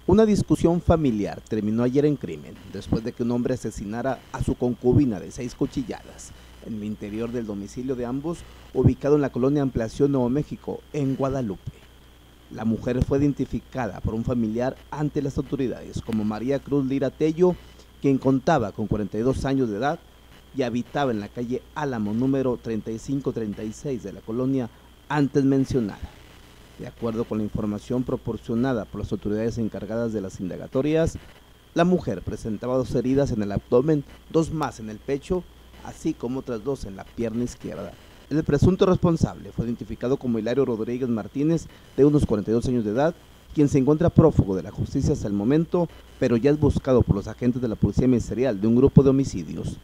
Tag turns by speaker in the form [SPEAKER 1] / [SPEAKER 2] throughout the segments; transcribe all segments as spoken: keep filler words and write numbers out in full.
[SPEAKER 1] Una discusión familiar terminó ayer en crimen, después de que un hombre asesinara a su concubina de seis cuchilladas en el interior del domicilio de ambos, ubicado en la colonia Ampliación Nuevo México, en Guadalupe. La mujer fue identificada por un familiar ante las autoridades como María Cruz Lira Tello, quien contaba con cuarenta y dos años de edad y habitaba en la calle Álamo número treinta y cinco treinta y seis de la colonia antes mencionada. De acuerdo con la información proporcionada por las autoridades encargadas de las indagatorias, la mujer presentaba dos heridas en el abdomen, dos más en el pecho, así como otras dos en la pierna izquierda. El presunto responsable fue identificado como Hilario Rodríguez Martínez, de unos cuarenta y dos años de edad, quien se encuentra prófugo de la justicia hasta el momento, pero ya es buscado por los agentes de la Policía Ministerial de un grupo de homicidios.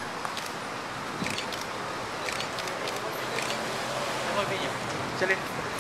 [SPEAKER 2] चलिए